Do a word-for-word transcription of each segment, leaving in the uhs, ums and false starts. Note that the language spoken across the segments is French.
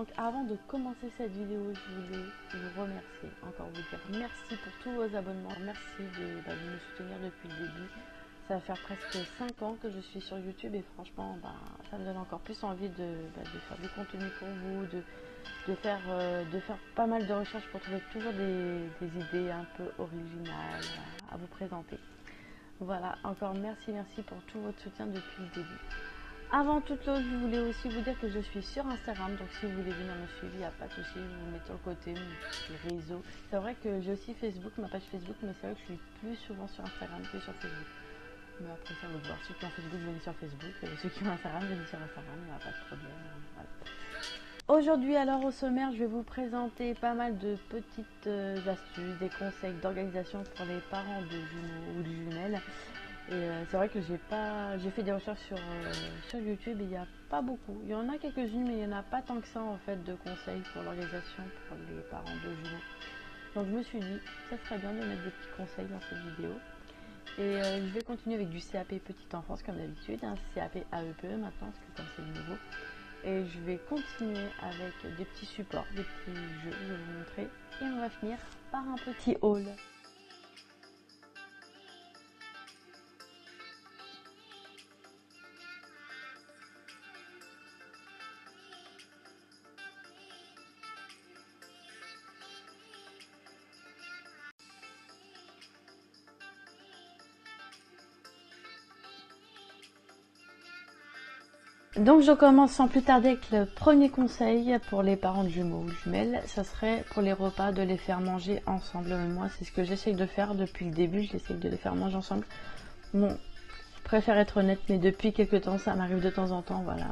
Donc avant de commencer cette vidéo, je voulais vous remercier, encore vous dire merci pour tous vos abonnements, merci de, bah, de me soutenir depuis le début. Ça va faire presque cinq ans que je suis sur YouTube et franchement bah, ça me donne encore plus envie de, bah, de faire du contenu pour vous, de, de, faire, euh, de faire pas mal de recherches pour trouver toujours des, des idées un peu originales à, à vous présenter. Voilà, encore merci, merci pour tout votre soutien depuis le début. Avant toute chose, je voulais aussi vous dire que je suis sur Instagram, donc si vous voulez venir me suivre, il n'y a pas de souci, je vous mets sur le côté, les réseaux. C'est vrai que j'ai aussi Facebook, ma page Facebook, mais c'est vrai que je suis plus souvent sur Instagram que sur Facebook. Mais après ça, vous voir, ceux qui ont Facebook, venez sur Facebook, et ceux qui ont Instagram, venez sur Instagram, il n'y a pas de problème. Voilà. Aujourd'hui, alors au sommaire, je vais vous présenter pas mal de petites euh, astuces, des conseils d'organisation pour les parents de jumeaux ou de jumelles. Et euh, c'est vrai que j'ai pas, j'ai fait des recherches sur, euh, sur YouTube et il n'y a pas beaucoup. Il y en a quelques-unes, mais il n'y en a pas tant que ça en fait de conseils pour l'organisation pour les parents de jumeaux. Donc je me suis dit, ça serait bien de mettre des petits conseils dans cette vidéo. Et euh, je vais continuer avec du C A P Petite Enfance comme d'habitude, un C A P A E P E maintenant, parce que comme c'est le nouveau. Et je vais continuer avec des petits supports, des petits jeux, je vais vous montrer. Et on va finir par un petit haul. Donc je commence sans plus tarder avec le premier conseil pour les parents de jumeaux ou jumelles, ça serait pour les repas de les faire manger ensemble. Moi c'est ce que j'essaye de faire depuis le début, j'essaye de les faire manger ensemble. Bon, je préfère être honnête, mais depuis quelques temps ça m'arrive de temps en temps, voilà.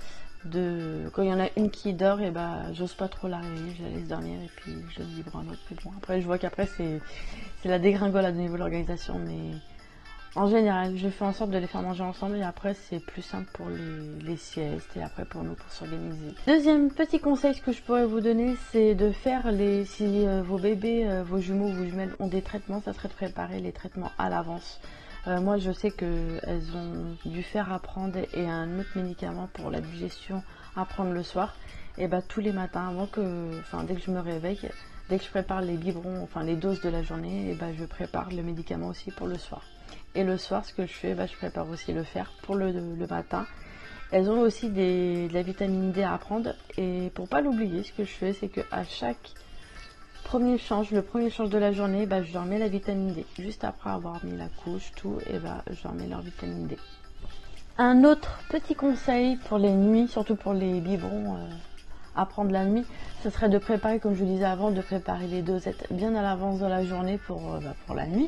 De... Quand il y en a une qui dort, et bah j'ose pas trop la réveiller, je la laisse dormir et puis je donne libre à un autre. Puis bon, après je vois qu'après c'est la dégringolade au niveau de l'organisation, mais... En général, je fais en sorte de les faire manger ensemble et après c'est plus simple pour les, les siestes et après pour nous pour s'organiser. Deuxième petit conseil que je pourrais vous donner, c'est de faire les, si euh, vos bébés, euh, vos jumeaux, vos jumelles ont des traitements, ça serait de préparer les traitements à l'avance. Euh, moi je sais qu'elles ont du fer à prendre et un autre médicament pour la digestion à prendre le soir. Et bah tous les matins, avant que, enfin dès que je me réveille, dès que je prépare les biberons, enfin les doses de la journée, et bah je prépare le médicament aussi pour le soir. Et le soir, ce que je fais, bah, je prépare aussi le fer pour le, le matin. Elles ont aussi des, de la vitamine D à prendre. Et pour pas l'oublier, ce que je fais, c'est qu'à chaque premier change, le premier change de la journée, bah, je leur mets la vitamine D. Juste après avoir mis la couche, tout, et bah, je leur mets leur vitamine D. Un autre petit conseil pour les nuits, surtout pour les biberons euh, à prendre la nuit, ce serait de préparer, comme je vous disais avant, de préparer les dosettes bien à l'avance de la journée pour, euh, bah, pour la nuit.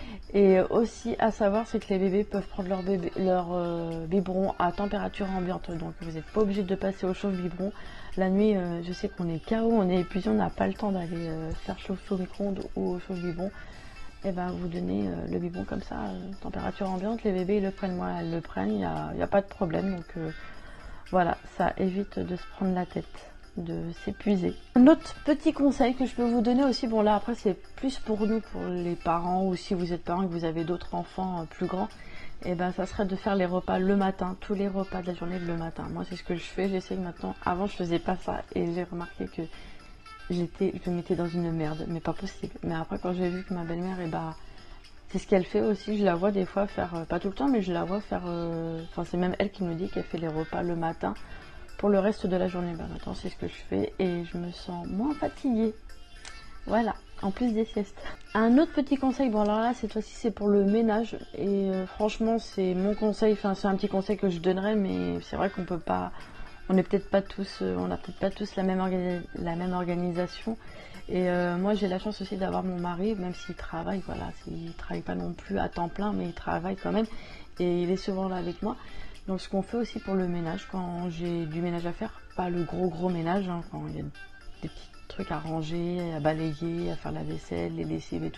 Et aussi à savoir, c'est que les bébés peuvent prendre leur, bébé, leur euh, biberon à température ambiante. Donc vous n'êtes pas obligé de passer au chauffe-biberon. La nuit, euh, je sais qu'on est K O, on est épuisé, on n'a pas le temps d'aller euh, faire chauffe au micro-ondes ou au chauffe-biberon. Et ben vous donnez euh, le biberon comme ça, euh, température ambiante, les bébés ils le prennent, moi elles le prennent, il n'y a, y a pas de problème. Donc euh, voilà, ça évite de se prendre la tête, de s'épuiser. Un autre petit conseil que je peux vous donner aussi, bon là après c'est plus pour nous, pour les parents, ou si vous êtes parents et que vous avez d'autres enfants euh, plus grands, et ben ça serait de faire les repas le matin, tous les repas de la journée le matin. Moi c'est ce que je fais, j'essaye maintenant. Avant je faisais pas ça et j'ai remarqué que j'étais, je me mettais dans une merde, mais pas possible. Mais après quand j'ai vu que ma belle-mère, et bah c'est ce qu'elle fait aussi, je la vois des fois faire, euh, pas tout le temps, mais je la vois faire, euh, enfin c'est même elle qui me dit qu'elle fait les repas le matin pour le reste de la journée. Bah maintenant c'est ce que je fais et je me sens moins fatiguée. Voilà, en plus des siestes. Un autre petit conseil, bon alors là cette fois-ci c'est pour le ménage et euh, franchement c'est mon conseil, enfin c'est un petit conseil que je donnerais, mais c'est vrai qu'on peut pas, on n'est peut-être pas tous, euh, on n'a peut-être pas tous la même, la même organisation. Et euh, moi j'ai la chance aussi d'avoir mon mari, même s'il travaille, voilà, il travaille pas non plus à temps plein, mais il travaille quand même et il est souvent là avec moi. Donc ce qu'on fait aussi pour le ménage, quand j'ai du ménage à faire, pas le gros gros ménage, hein, quand il y a des petits trucs à ranger, à balayer, à faire la vaisselle, les lessives et tout,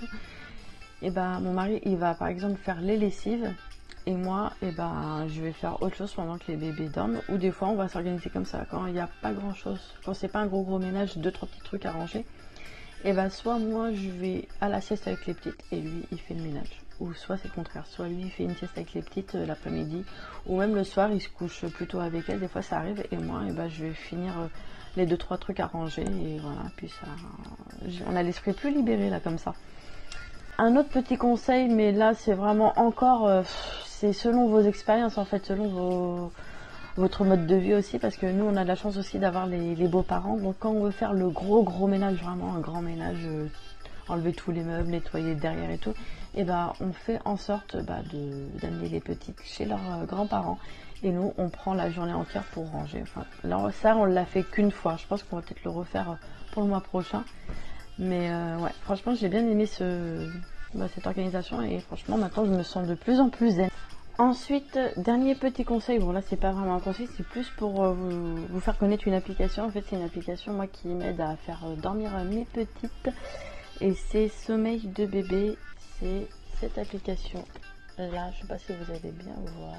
et ben mon mari il va par exemple faire les lessives et moi et ben je vais faire autre chose pendant que les bébés dorment, ou des fois on va s'organiser comme ça quand il n'y a pas grand chose, quand c'est pas un gros gros ménage, deux trois petits trucs à ranger, et ben soit moi je vais à la sieste avec les petites et lui il fait le ménage, ou soit c'est le contraire, soit lui il fait une sieste avec les petites euh, l'après-midi, ou même le soir il se couche plutôt avec elle, des fois ça arrive, et moi et ben je vais finir euh, les deux trois trucs à ranger et voilà, puis ça, on a l'esprit plus libéré là comme ça. Un autre petit conseil, mais là c'est vraiment encore, euh, c'est selon vos expériences en fait, selon vos, votre mode de vie aussi, parce que nous on a de la chance aussi d'avoir les, les beaux-parents, donc quand on veut faire le gros gros ménage, vraiment un grand ménage, euh, enlever tous les meubles, nettoyer derrière et tout, et bah on fait en sorte bah, de d'amener les petites chez leurs euh, grands-parents, et nous on prend la journée entière pour ranger. Enfin, là ça on l'a fait qu'une fois, je pense qu'on va peut-être le refaire pour le mois prochain. Mais euh, ouais, franchement, j'ai bien aimé ce, bah, cette organisation et franchement, maintenant, je me sens de plus en plus zen. Ensuite, dernier petit conseil, bon là, c'est pas vraiment un conseil, c'est plus pour euh, vous, vous faire connaître une application. En fait, c'est une application, moi, qui m'aide à faire euh, dormir mes petites. Et c'est Sommeil de bébé. C'est cette application là. Je sais pas si vous allez bien voir.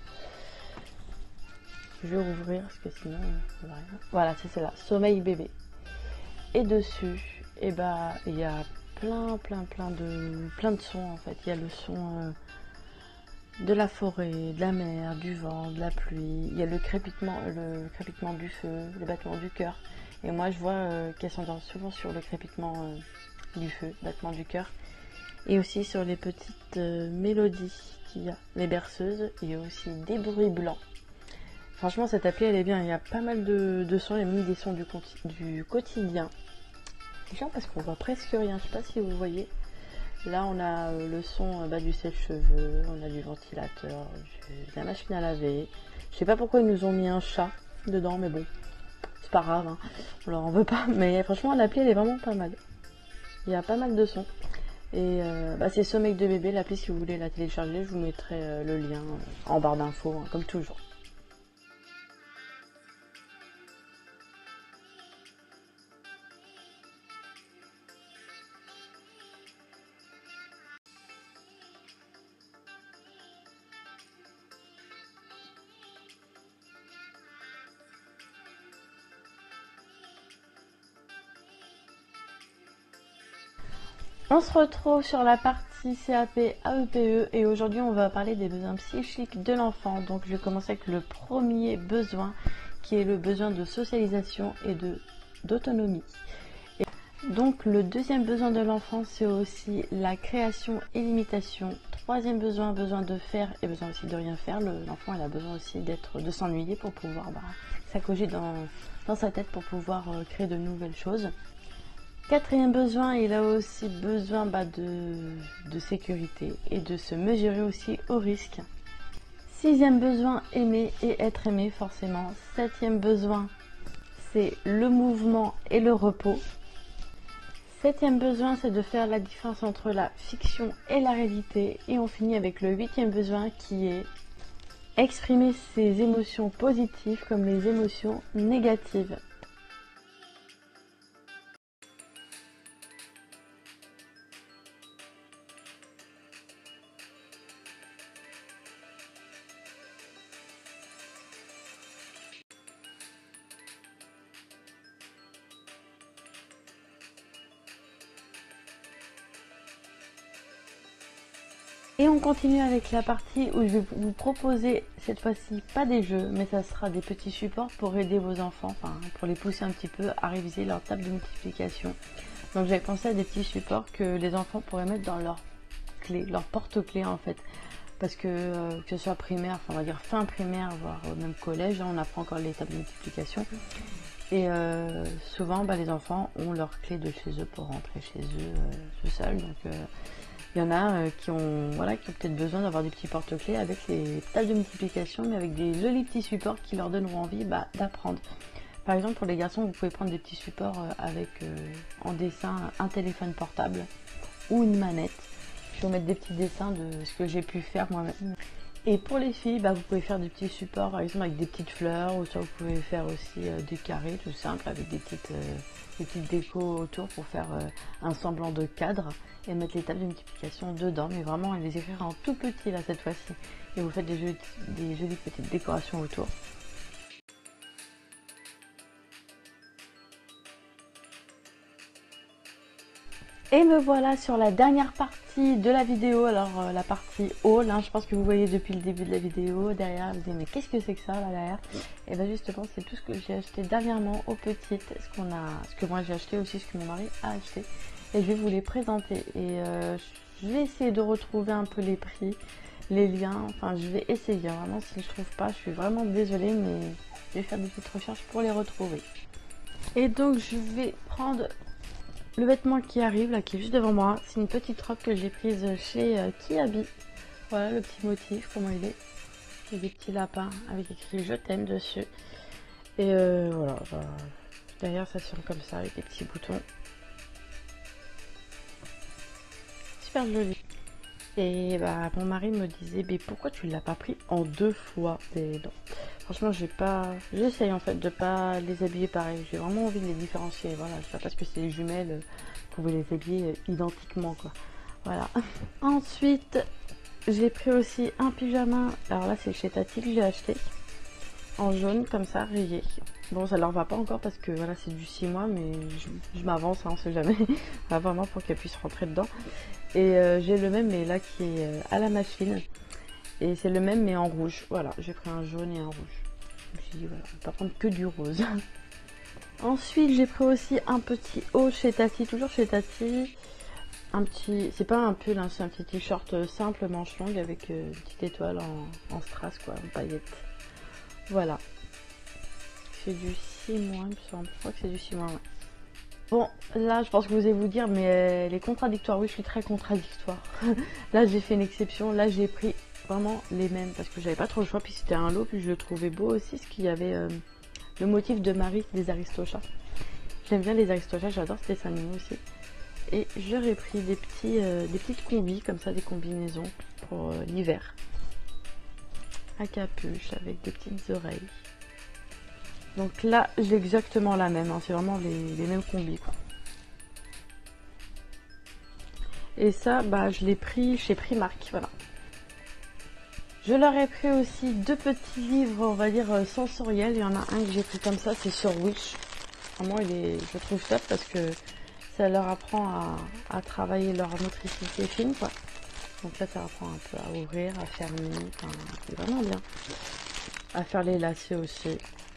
Je vais rouvrir parce que sinon, on voit rien. Voilà, c'est celle-là, Sommeil bébé. Et dessus, et bah il y a plein plein plein de plein de sons en fait. Il y a le son euh, de la forêt, de la mer, du vent, de la pluie. Il y a le crépitement, le crépitement du feu, le battement du cœur. Et moi je vois euh, qu'elles s'endorment souvent sur le crépitement euh, du feu, battement du cœur. Et aussi sur les petites euh, mélodies qu'il y a, les berceuses. Il y a aussi des bruits blancs. Franchement cette appli elle est bien. Il y a pas mal de, de sons, il y a même des sons du, du quotidien. Déjà parce qu'on voit presque rien, je sais pas si vous voyez. Là on a le son bah, du sèche-cheveux, on a du ventilateur, du, de la machine à laver. Je sais pas pourquoi ils nous ont mis un chat dedans, mais bon, c'est pas grave, hein. On leur en veut pas. Mais franchement l'appli elle est vraiment pas mal. Il y a pas mal de sons. Et euh, bah, c'est Sommeil de bébé, l'appli si vous voulez la télécharger, je vous mettrai euh, le lien en barre d'infos, hein, comme toujours. On se retrouve sur la partie C A P A E P E et aujourd'hui on va parler des besoins psychiques de l'enfant. Donc je vais commencer avec le premier besoin qui est le besoin de socialisation et de d'autonomie. Donc le deuxième besoin de l'enfant c'est aussi la création et l'imitation. Troisième besoin, besoin de faire et besoin aussi de rien faire. L'enfant il a besoin aussi d'être de s'ennuyer pour pouvoir bah, s'accoger dans, dans sa tête pour pouvoir euh, créer de nouvelles choses. Quatrième besoin, il a aussi besoin bah, de, de sécurité et de se mesurer aussi au risque. Sixième besoin, aimer et être aimé forcément. Septième besoin, c'est le mouvement et le repos. Septième besoin, c'est de faire la différence entre la fiction et la réalité. Et on finit avec le huitième besoin qui est exprimer ses émotions positives comme les émotions négatives. Et on continue avec la partie où je vais vous proposer cette fois-ci pas des jeux, mais ça sera des petits supports pour aider vos enfants, enfin pour les pousser un petit peu à réviser leur table de multiplication. Donc j'avais pensé à des petits supports que les enfants pourraient mettre dans leur clé, leur porte-clés en fait. Parce que euh, que ce soit primaire, enfin on va dire fin primaire, voire même collège, hein, on apprend encore les tables de multiplication. Et euh, souvent bah, les enfants ont leur clé de chez eux pour rentrer chez eux euh, tout seuls. Donc euh, il y en a euh, qui ont voilà, qui ont peut-être besoin d'avoir des petits porte-clés avec les tables de multiplication, mais avec des jolis petits supports qui leur donneront envie bah, d'apprendre. Par exemple, pour les garçons, vous pouvez prendre des petits supports euh, avec euh, en dessin un téléphone portable ou une manette. Je vais vous mettre des petits dessins de ce que j'ai pu faire moi-même. Et pour les filles, bah, vous pouvez faire des petits supports, par exemple avec des petites fleurs, ou soit vous pouvez faire aussi euh, des carrés tout simple avec des petites, euh, des petites décos autour pour faire euh, un semblant de cadre et mettre les tables de multiplication dedans, mais vraiment les écrire en tout petit là cette fois-ci. Et vous faites des jolies, des jolies petites décorations autour. Et me voilà sur la dernière partie partie de la vidéo, alors euh, la partie haul, hein, je pense que vous voyez depuis le début de la vidéo, derrière, vous dites mais qu'est-ce que c'est que ça là derrière? Et bien justement c'est tout ce que j'ai acheté dernièrement aux petites, ce, qu'on a, ce que moi j'ai acheté aussi, ce que mon mari a acheté. Et je vais vous les présenter et euh, je vais essayer de retrouver un peu les prix, les liens, enfin je vais essayer, vraiment si je trouve pas, je suis vraiment désolée mais je vais faire des petites recherches pour les retrouver. Et donc je vais prendre le vêtement qui arrive là, qui est juste devant moi. C'est une petite robe que j'ai prise chez euh, Kiabi. Voilà le petit motif, comment il est. Il y a des petits lapins avec écrit je t'aime dessus. Et euh, voilà, bah, derrière ça se tient comme ça avec des petits boutons. Super joli. Et bah mon mari me disait mais pourquoi tu l'as pas pris en deux fois? Et non. Franchement j'ai pas. J'essaye en fait de pas les habiller pareil. J'ai vraiment envie de les différencier. Voilà, c'est pas parce que c'est les jumelles, vous pouvez les habiller identiquement quoi. Voilà. Ensuite j'ai pris aussi un pyjama. Alors là c'est chez Tati que j'ai acheté. En jaune comme ça, rayé. Bon ça leur va pas encore parce que voilà c'est du six mois mais je, je m'avance, hein, on sait jamais. Vraiment pour qu'elles puissent rentrer dedans. Et euh, j'ai le même mais là qui est euh, à la machine. Et c'est le même mais en rouge. Voilà, j'ai pris un jaune et un rouge. Je me suis dit voilà, on va pas prendre que du rose. Ensuite j'ai pris aussi un petit haut chez Tati, toujours chez Tati. Un petit, c'est pas un pull, hein, c'est un petit t-shirt simple manche longue avec euh, une petite étoile en, en strass quoi, en paillettes. Voilà. C'est du six mois il me semble. Je crois que c'est du six mois, ouais. Bon, là, je pense que vous allez vous dire, mais elle est contradictoire. Oui, je suis très contradictoire. Là, j'ai fait une exception. Là, j'ai pris vraiment les mêmes parce que j'avais pas trop le choix. Puis c'était un lot, puis je le trouvais beau aussi, ce qu'il y avait euh, le motif de Marie des Aristochats. J'aime bien les Aristochats, j'adore ces dessins animés aussi. Et j'aurais pris des, petits, euh, des petites combis, comme ça, des combinaisons pour euh, l'hiver. À capuche, avec des petites oreilles. Donc là, j'ai exactement la même, hein. C'est vraiment les, les mêmes combis, quoi. Et ça, bah, je l'ai pris chez Primark, voilà. Je leur ai pris aussi deux petits livres, on va dire, sensoriels. Il y en a un que j'ai pris comme ça, c'est sur Wish. Vraiment, il est, je trouve top parce que ça leur apprend à, à travailler leur motricité fine, quoi. Donc là, ça apprend un peu à ouvrir, à fermer, enfin, c'est vraiment bien. À faire les lacets aussi.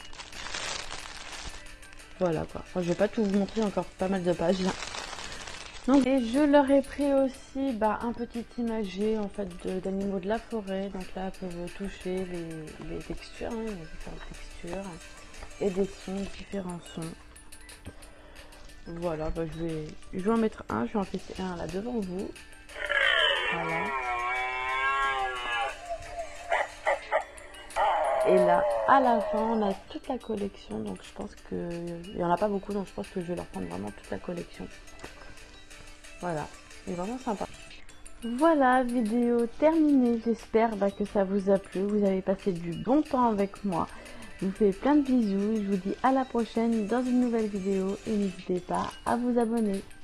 Voilà quoi. Enfin, je vais pas tout vous montrer, encore pas mal de pages là. Donc, et je leur ai pris aussi bah, un petit imagier en fait d'animaux de, de la forêt. Donc là, elles peuvent toucher les, les textures, hein, les différentes textures et des sons, différents sons. Voilà, bah, je vais, je vais en mettre un, je vais en tester un là devant vous. Voilà. Et là, à la fin, on a toute la collection. Donc, je pense qu'il n'y en a pas beaucoup. Donc, je pense que je vais leur prendre vraiment toute la collection. Voilà. C'est vraiment sympa. Voilà, vidéo terminée. J'espère bah, que ça vous a plu. Vous avez passé du bon temps avec moi. Je vous fais plein de bisous. Je vous dis à la prochaine dans une nouvelle vidéo. Et n'hésitez pas à vous abonner.